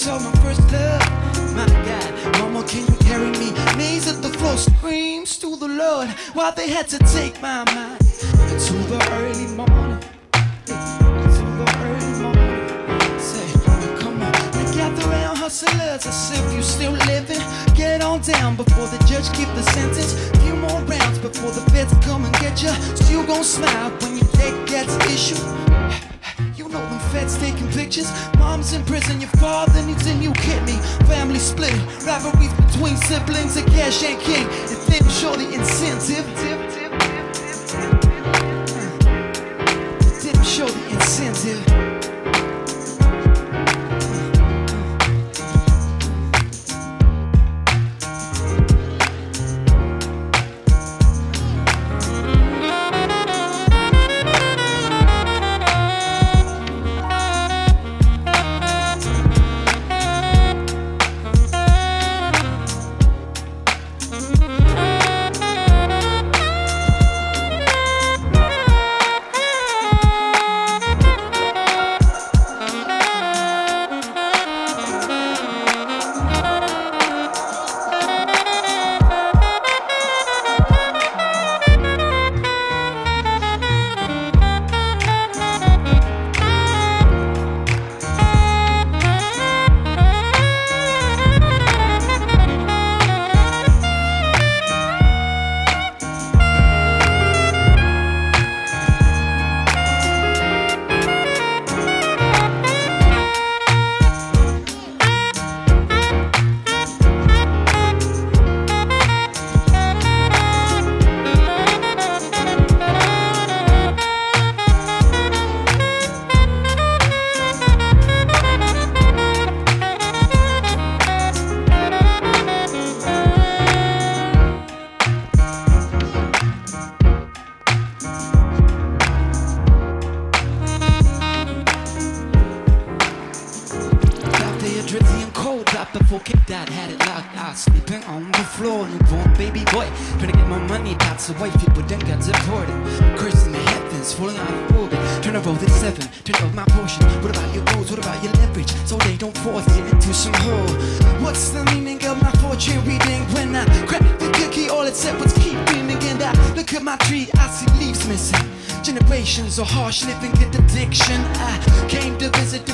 saw my first love. My God, mama, can you carry me? Knees at the floor, screams to the Lord while they had to take my mind into the early morning. Into the early morning. Say, come on, they gather around hustlers as if you still living. Get on down before the judge keep the sentence. Few more rounds before the feds come and get ya. Still gon' smile when your debt gets issued. You know them feds taking pictures. Mom's in prison, your father needs a new kidney. Family split, rivalries between siblings, and cash ain't king. And then show the incentive. Didn't show the incentive. Before kicked out, had it locked out, sleeping on the floor. Newborn baby boy, trying to get my money back so white people then got deported. Cursing the heavens, falling out of orbit. Turn a roll at 7, turn up my portion. What about your goals? What about your leverage? So they don't force you into some hole. What's the meaning of my fortune reading? When I cracked the cookie, all it said was keep dreaming. And I look at my tree, I see leaves missing. Generations of harsh living and addiction. I came to visit